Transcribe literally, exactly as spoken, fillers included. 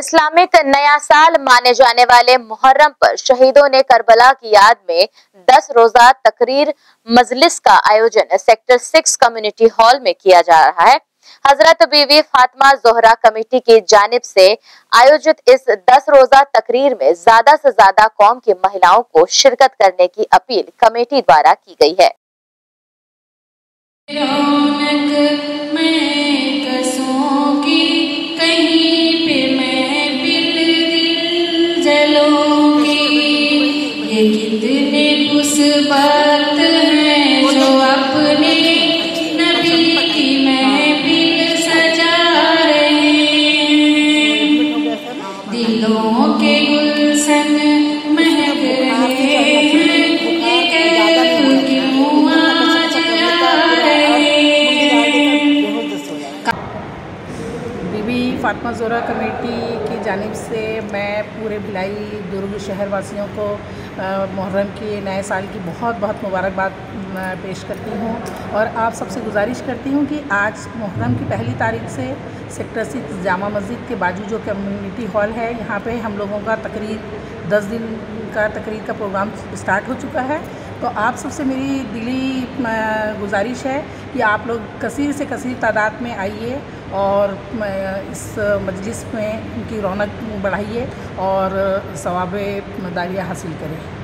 Islamic नया साल माने जाने वाले मुहर्रम पर शहीदों ने करबला की याद में दस रोजा तकरीर मजलिस का आयोजन सेक्टर सिक्स कम्युनिटी हॉल में किया जा रहा है। हजरत बीवी फातिमा ज़ोहरा कमेटी की जानिब से आयोजित इस दस रोजा तकरीर में ज्यादा से ज्यादा कौम की महिलाओं को शिरकत करने की अपील कमेटी द्वारा की गई है। बात है जो अपने नबी की महफिल सजा रहे हैं, दिलों के गुलशन महक रहे हैं, ये कैफ क्यों आज आ रहे हैं। बीबी फातिमा ज़ोहरा कमेटी की जानिब से मैं पूरे भिलाई दुर्ग शहर वासियों को मुहर्रम के नए साल की बहुत बहुत मुबारकबाद पेश करती हूँ और आप सबसे गुजारिश करती हूँ कि आज मुहर्रम की पहली तारीख से सेक्टर सिक्स जामा मस्जिद के बाजू जो कम्युनिटी हॉल है, यहाँ पे हम लोगों का तकरीर दस दिन का तकरीर का प्रोग्राम स्टार्ट हो चुका है। तो आप सबसे मेरी दिली गुजारिश है कि आप लोग कसीर से कसीर तादाद में आइए और इस मजलिस में उनकी रौनक बढ़ाइए और सवाब दारिया हासिल करें।